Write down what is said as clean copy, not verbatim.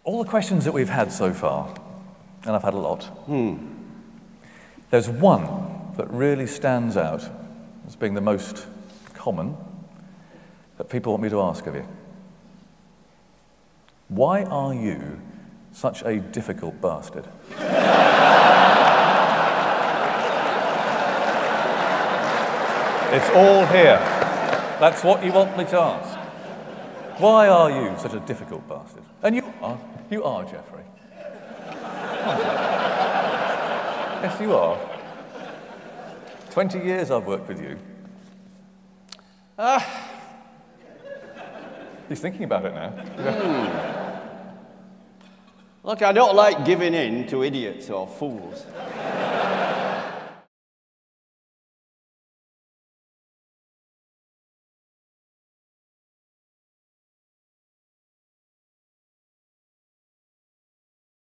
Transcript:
All the questions that we've had so far, and I've had a lot, there's one that really stands out as being the most common that people want me to ask of you. Why are you such a difficult bastard? It's all here. That's what you want me to ask. Why are you such a difficult bastard? And you are, Geoffrey. Yes, you are. 20 years I've worked with you. He's thinking about it now. Look, I don't like giving in to idiots or fools.